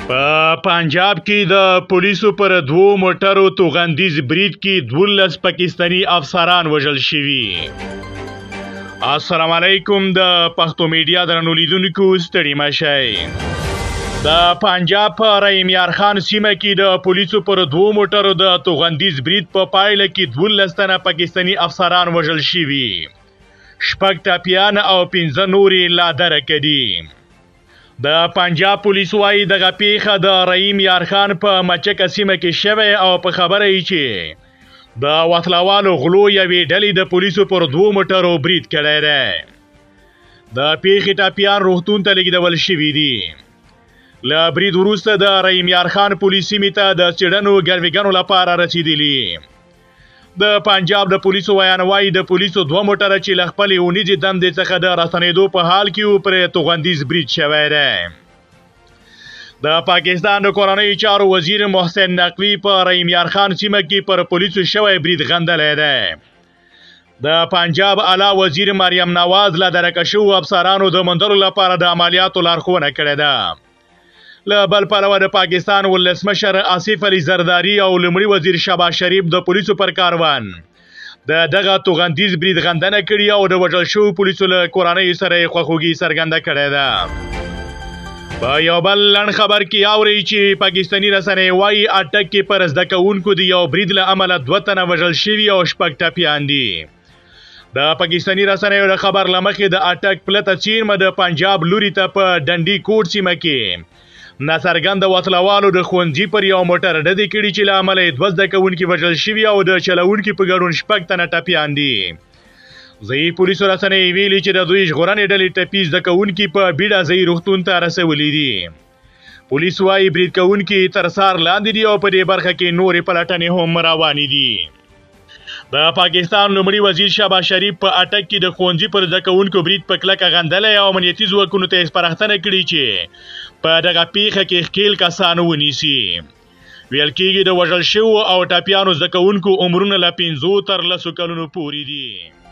په پنجاب کې د پولیسو پر 2 موټرو توغندیز برید کې 12 پاکستانی افسران وژل شوي. السلام علیکم د پښتو میډیا درنو لیدونکو ستړي مشئ. د پنجاب په رحیم یار خان سیمه کې د پولیسو پر 2 موټرو د توغندیز برید په پایله کې 12 تنه پاکستانی افسران وژل شوي. 6 ټاپیان او 15 نورې لا درکه دي. د پنجاب پولیس وايي دغه پیښه د رحیم یار خان په مچکه سیمه کې شوې او په خبره یې چې د وسلوالو غلو یوې ډلې د پولیسو پر 2 موټرو برید کړی دی. د پیښې ټاپیان روغتون ته لیږدول شوي دي. له برید وروسته د رحیم یار خان پولیس سیمې ته د څېړنو ګرویګانو لپاره رسیدلي. د پنجاب د پولیسو ویان وايي د پولیسو 2 موټره چې له خپلې اونیزې دندې څخه د راستنېدو په حال کې پر توغندیز برید شوی دی. د پاکستان د کورنیو چارو وزیر محسن نقوي په رحیم یار خان سیمه کې پر پولیسو شوی برید غندلی دی. د پنجاب اعلی وزیر مریم نواز له درکه شوو افسرانو د موندلو لپاره د عملیاتو لارښوونه کړې ده. له بل پلوه د پاکستان ولسمشر آصف علي زرداري او لومړي وزیر شهباز شریف د پولیسو پر کاروان د دغه توغندیز برید غندنه کړې او د وژل شوو پولیسو له کورنیو سره یې خواخوږي څرګنده کړې ده. په یو بل لنډ خبر کې اورئ چې پاکستاني رسنۍ وایي اټک کې پر زده کوونکو د یو برید له امله 2 تنه وژل شوي او 6 ټپیان دي. د پاکستاني رسنیو د خبر له مخې د اټک پلته څیرمه د پنجاب لوري ته په ډنډي کوټ سیمه کې ناڅرګنده وسلوالو د ښوونځي پر یو موټر ډزې کړي چې له امله یې 2 زده کوونکي وژل شوي او د چلوونکي په ګډون 6 تنه ټپیان دي. ضعیف پولیسو رسنۍ ویلي چې د دوی ژغورنې ډلې ټپي زده کوونکي په بیړه ځایي روغتون ته رسولي دي. پولیس وایي برید کوونکي تر څار لاندې دي او په دې برخه کې نورې پلټنې هم روانې دي. د پاکستان لومړي وزیر شهباز شریف په اټک کې د ښوونځي پر زده کوونکو برید په کلکه غندلی او امنیتي ځواکونو ته یې سپارښتنه کړې چې په دغه پیښه کې ښکېل کسان ونیسي. ویل کېږي د وژل شوو او ټپیانو زده کوونکو عمرونه له 5 تر 10 کلونو پورې دي.